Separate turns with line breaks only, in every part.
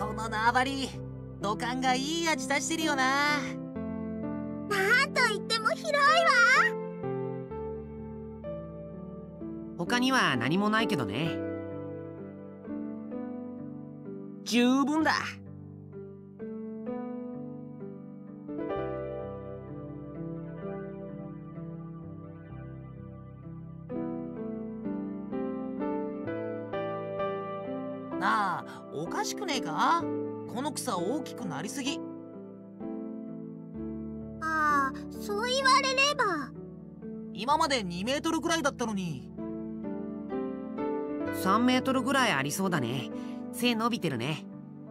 この縄張り土管がいい味出してるよな。
なんといっても広いわ。
他には何もないけどね。
十分だ。
なあ、おかしくねえか？この草大きくなりすぎ。
ああ、そう言われれば。
今まで2メートルくらいだったのに。
3メートルぐらいありそうだね。背伸びてるね。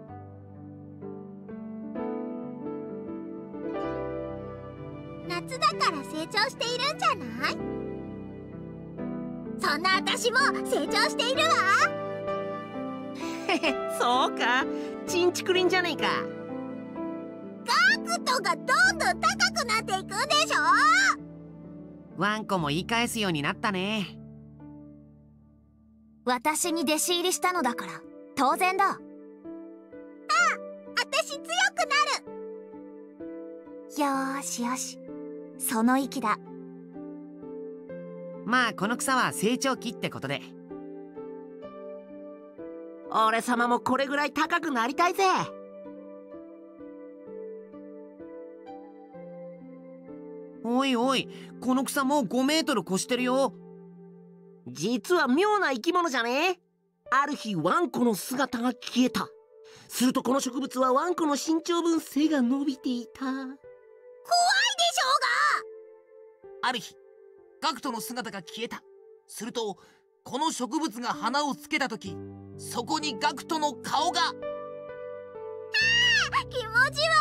夏だから成長しているんじゃない？そんな私も成長しているわ。
へへ、そうか。チンチクリンじゃねえか。
ガクトがどんどん高くなっていくんでしょ。
ワンコも言い返すようになったね。
私に弟子入りしたのだから当然だ。あ、私強くなる。よーしよし、その意気だ。
まあこの草は成長期ってことで。
俺様もこれぐらい高くなりたいぜ。
おいおい、この草もう5メートル越してるよ。
実は妙な生き物じゃね。ある日ワンコの姿が消えた。するとこの植物はワンコの身長分背が伸びていた。怖いでしょう
ある日ガクトの姿が消えた。するとこの植物が花をつけた時、そこにガクトの顔が。
が。気持ち悪い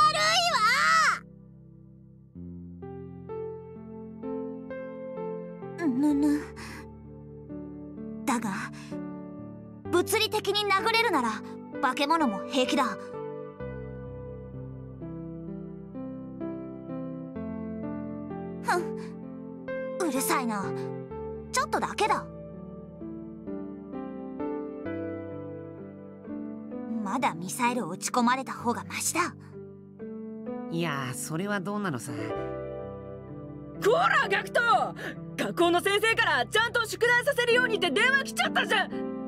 わ。ぬぬ。だが物理的に殴れるなら化け物も平気だ。ふん、うるさいな。ちょっとだけだ。まだミサイルを撃ち込まれた方がマシだ。
いやー、それはどうなのさ。
こらガクト、学校の先生からちゃんと宿題させるようにって電話来ちゃったじゃん。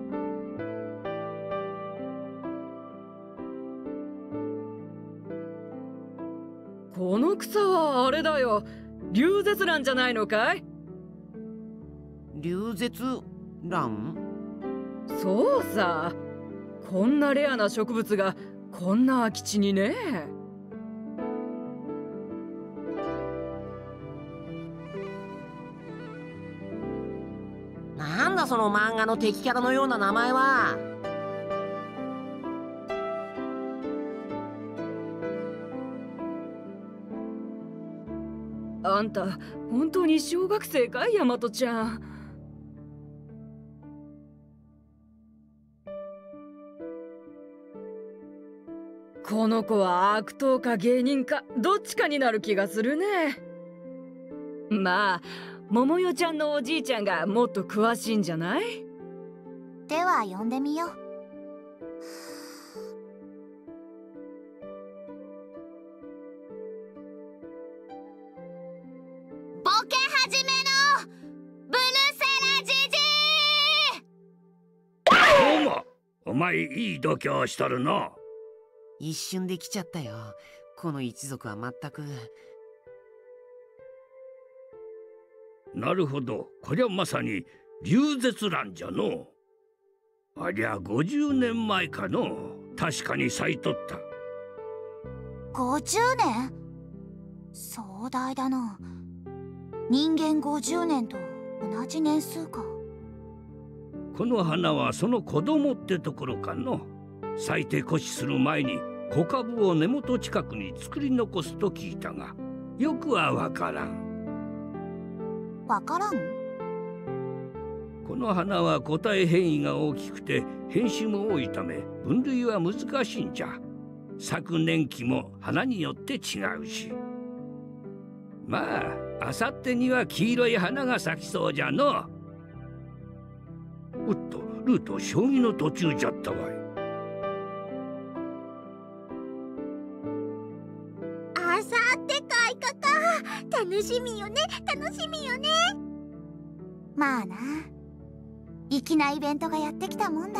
この草はあれだよ、リュウゼツランじゃないのかい？
リュウゼツラン？
そうさ、こんなレアな植物がこんな空き地にね。
なんだその漫画の敵キャラのような名前は。
あんた本当に小学生かい、ヤマトちゃん。この子は悪党か芸人かどっちかになる気がするね。まあ桃代ちゃんのおじいちゃんがもっと詳しいんじゃない？
では呼んでみよう。ボケ始めのブルセラジジ
どうも、お前いい度胸しとるの。
一瞬で来ちゃったよ。この一族は全く。
なるほど、こりゃまさにリゼツランじゃの。ありゃ50年前かの。確かに咲いとった。
50年？壮大だな。人間50年と同じ年数か。
この花はその子供ってところかの。咲いて枯死する前に子株を根元近くに作り残すと聞いたが、よくはわからん。
わからん？
この花は個体変異が大きくて変種も多いため分類は難しいんじゃ。咲く年期も花によって違うし。まあ、あさってには黄色い花が咲きそうじゃの。おっと、ルート将棋の途中じゃったわい。
しみよね、楽しみよね。まあな、粋なイベントがやってきたもんだ。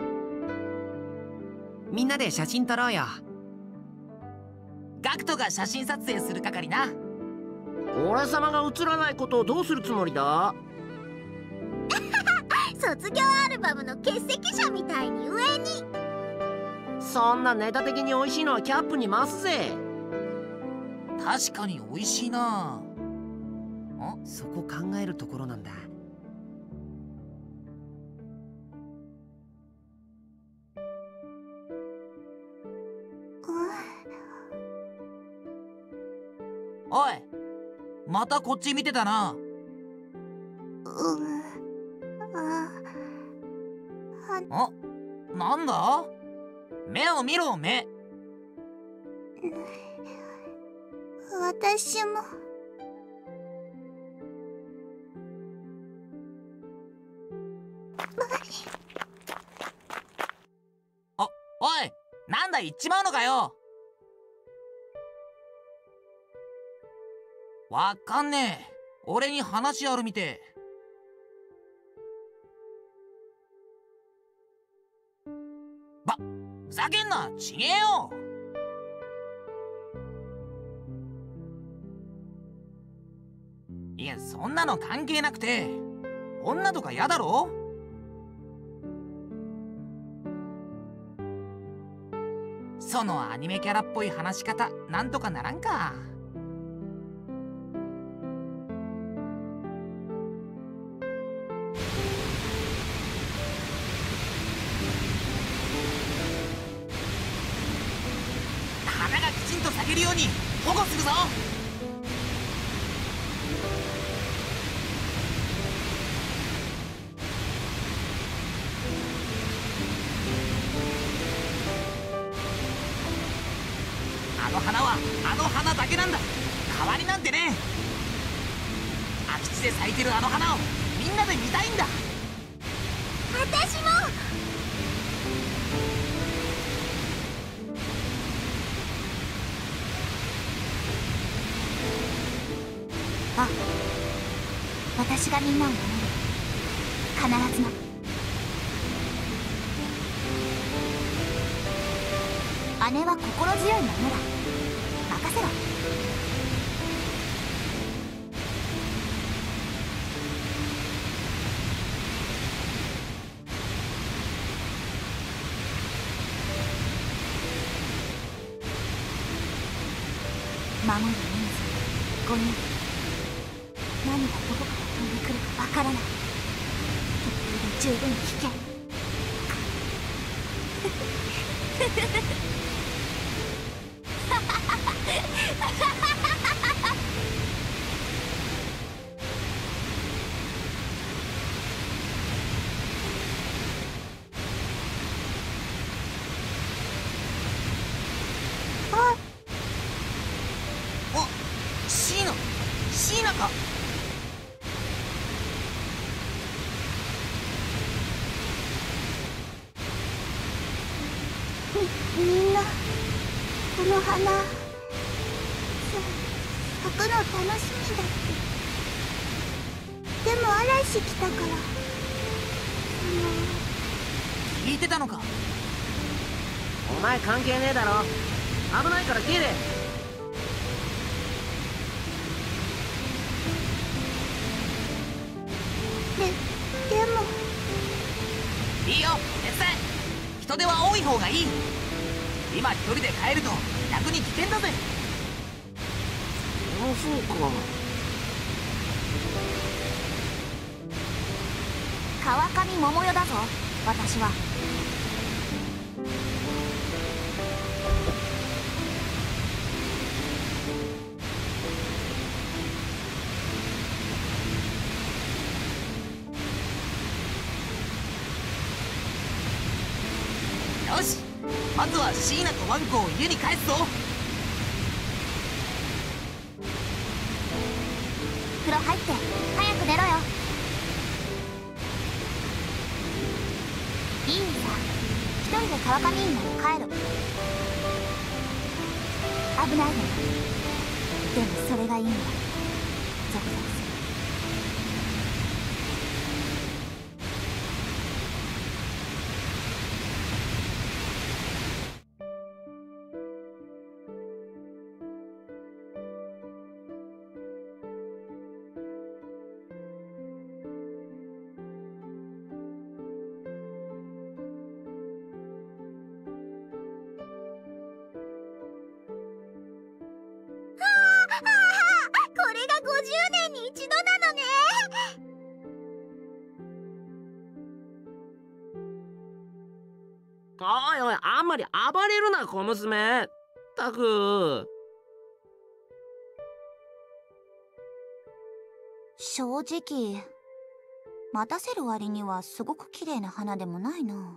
みんなで写真撮ろうよ。
ガクトが写真撮影する係な。
俺様が写らないことをどうするつもりだ？
卒業アルバムの欠席者みたいに上に。
そんなネタ的に美味しいのはキャップに回すぜ。
確かに美味しいな。
そこ考えるところなんだ。
おい、またこっち見てたな。なんだ？目を見ろ、目。
私も。
おい、なんだ、行っちまうのかよ。わかんねえ。俺に話あるみて。ふざけんな、ちげえよ。いや、そんなの関係なくて、女とか嫌だろ。そのアニメキャラっぽい話し方、なんとかならんか。花がきちんと咲けるように保護するぞ。あの花はあの花だけなんだ。代わりなんてね。空き地で咲いてるあの花をみんなで見たいんだ。
私も。あ、私がみんなを守る。必ずな。姉は心強いものだ。任せろ。守る人数5人。何がどこから飛んでくるかわからない。途中で十分危険。
シーナか。
みんなこの花咲くの楽しみだって。でも嵐来たから
聞いてたのか。
お前関係ねえだろ。危ないから消えれ。
でも
いいよ、手伝え。人手は多い方がいい。今一人で帰ると逆に危険だぜ。
そうか。
川上桃代だぞ、私は。
よし、まずはシーナとワンコを家に帰すぞ。
風呂入って早く寝ろよ。いいさ、一人で川上院まで帰る。危ないのよ。でもそれがいいんだ。 これが50年に一度なのね。
おいおい、あんまり暴れるな小娘。ったく。
正直待たせる割にはすごく綺麗な花でもないな。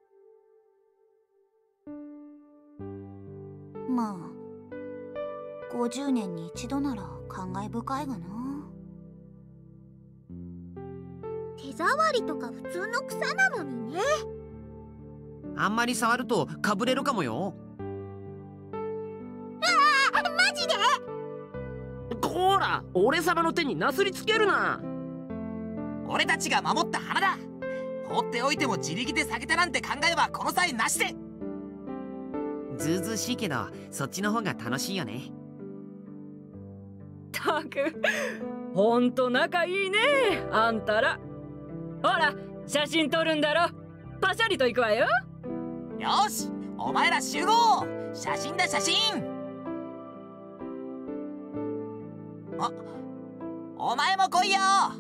まあ50年に一度なら感慨深いがな。手触りとか普通の草なのにね。
あんまり触るとかぶれるかもよ。
マジで？
こら、俺様の手になすりつけるな。
俺たちが守った花だ。放っておいても自力で下げたなんて考えはこの際なしで。
ずうずうしいけどそっちの方が楽しいよね。
たく、ほんと仲いいねあんたら。ほら写真撮るんだろ。パシャリと行くわよ。
よし、お前ら集合。写真だ写真。お前も来いよ。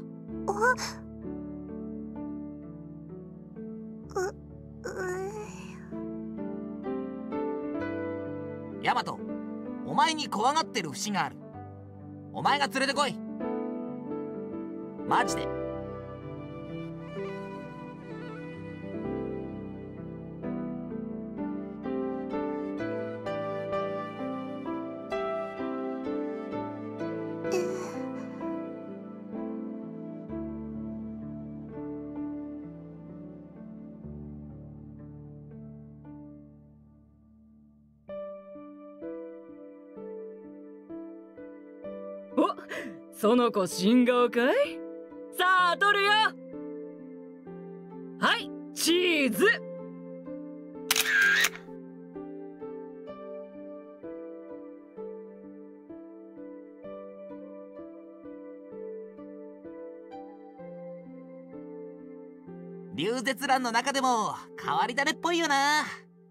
ヤマト、お前に怖がってる節がある。お前が連れてこい。マジで。
お、その子新顔かい？さあ撮るよ。はいチーズ。
リュウゼツランの中でも変わり種っぽいよな。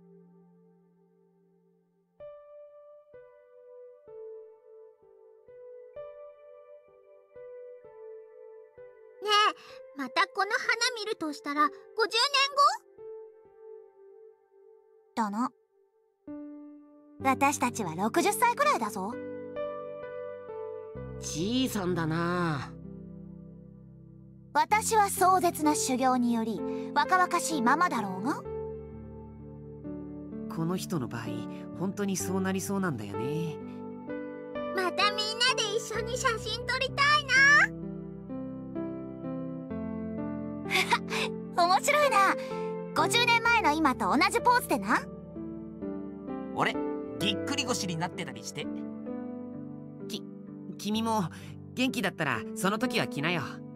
ねえ、またこの花見るとしたら50年後だな。私たちは60歳くらいだぞ。
じいさんだな。
私は壮絶な修行により若々しいままだろうが。
この人の場合本当にそうなりそうなんだよね。
またみんなで一緒に写真撮りたいな。面白いな。50年前の今と同じポーズでな。
俺ぎっくり腰になってたりして。
君も元気だったらその時は来なよ。